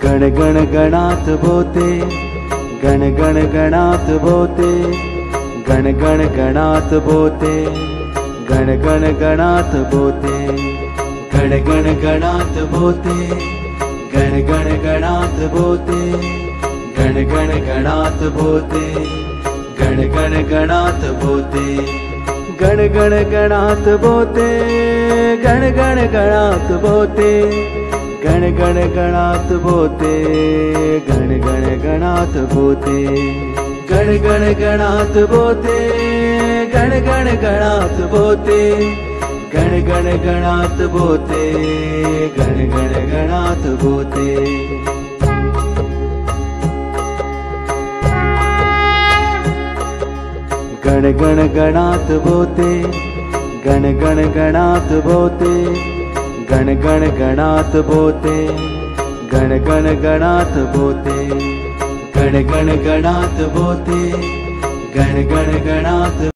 गण गण गणात बोते, गण गण गणात बोते, गण गण गणात बोते, गण गण गणात बोते, गण गण गणात बोते, गण गण गणात बोते, गण गण गणात बोते, गण गण गणात बोते, गण गण गणात बोते, गण गण गणात बोते, गण गण गणात बोते, गण गण गणात बोते, गण गण गणात बोते, गण गण गणात बोते, गण गण गणात बोते, गण गण गणात बोते। गण गण गणात बोते, गण गण गणात बोते, गण गण गणात बोते, गण गण गणात बोते, गण गण गणात बोते, गण गण गणात